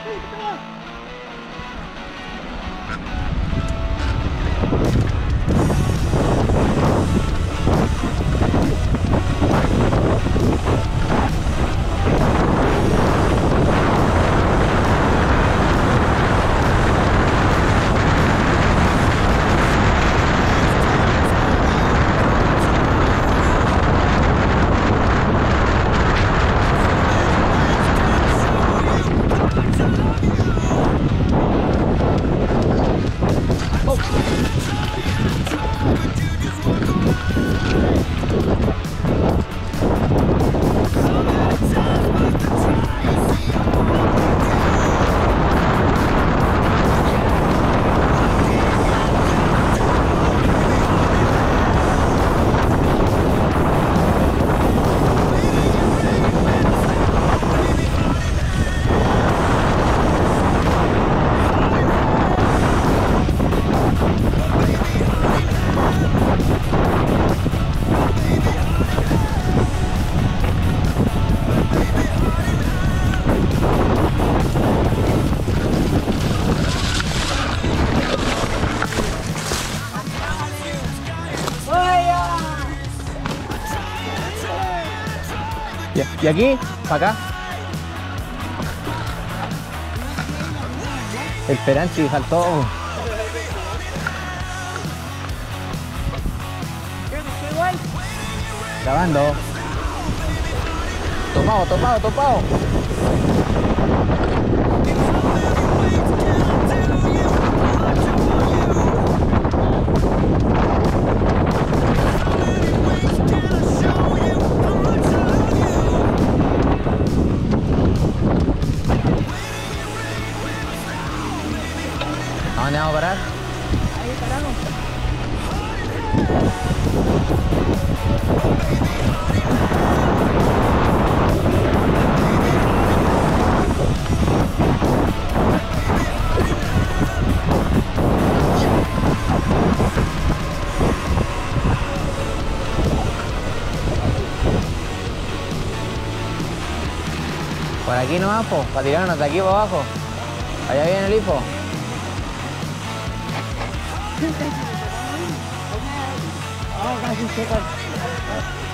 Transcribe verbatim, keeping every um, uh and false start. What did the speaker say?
Y aquí, para acá. El Peranchi saltó. Grabando. Topado, topado, topado. ¿A dónde vamos a parar? Ahí paramos. Por aquí nomás, po, para tirarnos de aquí para abajo. Allá viene el hipo. Oh, casi seco.